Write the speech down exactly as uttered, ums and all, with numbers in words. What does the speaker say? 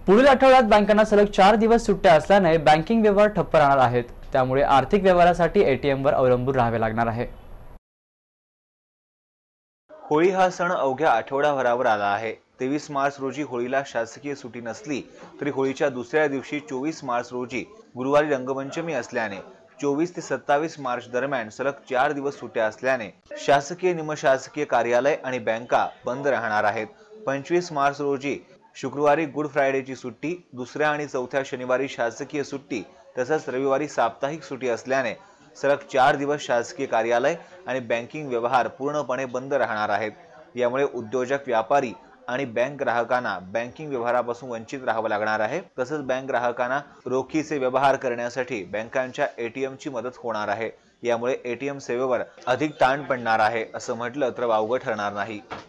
पुढील आठवड्यात बँकांना सलग चार दिवस सुट्ट्या असल्याने बँकिंग व्यवहार ठप्प राहणार आहेत। त्यामुळे आर्थिक व्यवहारासाठी एटीएम वर अवलंबून राहावे लागणार आहे। होळी हा सण अवघ्या आठवडाभरावर आला आहे। तेवीस मार्च रोजी होळीला शासकीय सुट्टी नसली तरी होळीच्या दुसऱ्या दिवशी चोवीस मार्च रोजी गुरुवारी रंगपंचमी असल्याने चोवीस ते सत्तावीस मार्च दरम्यान सलग चार दिवस सुट्ट्या असल्याने शासकीय निमशासकीय कार्यालय आणि बँका बंद राहणार आहेत। पंचवीस मार्च रोजी शुक्रवारी गुड फ्रायडेची सुट्टी, दुसऱ्या आणि चौथ्या शनिवारी शासकीय सुट्टी तसंच रविवारी साप्ताहिक सुट्टी असल्याने सलग चार दिवस शासकीय कार्यालय आणि बँकिंग व्यवहार पूर्णपणे बंद राहणार आहेत। यामुळे उद्योजक, व्यापारी आणि बँक ग्राहकांना बँकिंग व्यवहारापासून वंचित राहावं लागणार आहे। तसंच बँक ग्राहकांना रोखीचे व्यवहार करण्यासाठी बँकांच्या एटीएमची मदत होणार आहे। यामुळे एटीएम सेवेवर अधिक ताण पडणार आहे असं म्हटलं तर वावगं ठरणार नाही।